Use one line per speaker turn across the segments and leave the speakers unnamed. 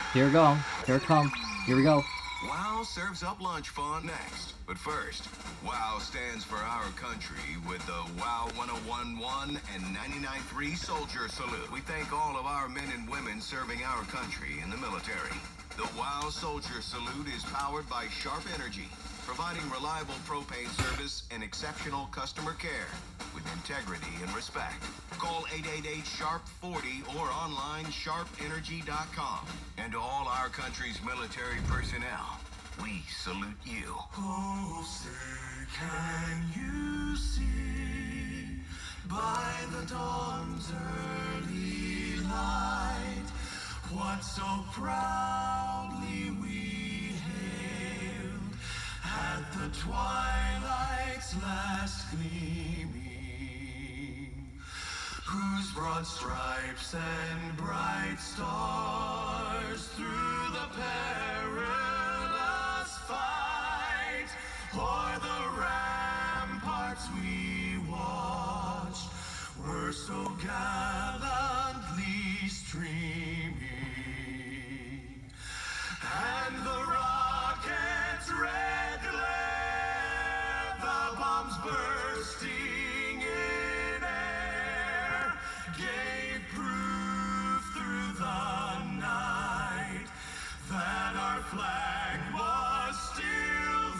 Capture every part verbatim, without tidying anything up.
Here we go. Here it comes. Here we go.
WOW serves up lunch fun next. But first, WOW stands for our country with the WOW one oh one point one and ninety-nine point three Soldier Salute. We thank all of our men and women serving our country in the military. The WOW Soldier Salute is powered by Sharp Energy, providing reliable propane service and exceptional customer care with integrity and respect. Call eight eight eight sharp forty or online sharp energy dot com. And to all our country's military personnel, we salute you.
Oh, say, can you see by the dawn's early light what so proudly we hailed at the twilight's last gleaming, whose broad stripes and bright stars through the perilous fight o'er the ramparts we watched were so gallantly streaming, and the rockets' red glare, the bombs bursting in air, gave proof through the night that our flag was still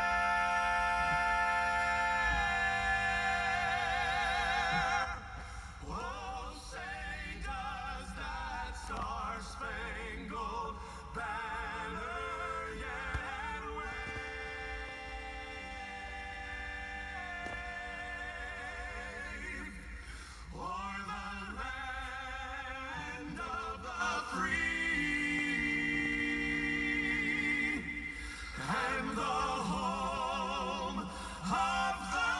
there. Oh, say does that star-spangled banner yet wave o'er the land of the free and the home of the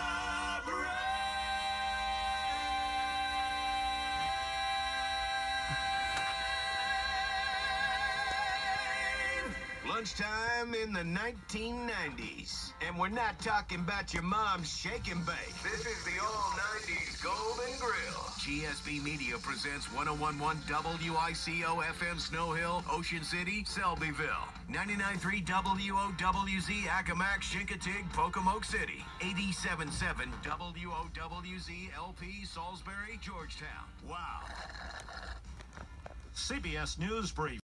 brave.
Lunchtime in the nineteen nineties. And we're not talking about your mom's shake and bake. This is the all nineties Golden Grill. G S B Media presents one oh one point one W I C O F M Snow Hill, Ocean City, Selbyville. ninety-nine point three W O W Z Accomack, Chincoteague, Pocomoke City. eighty-seven point seven W O W Z L P, Salisbury, Georgetown. Wow.
C B S News Brief.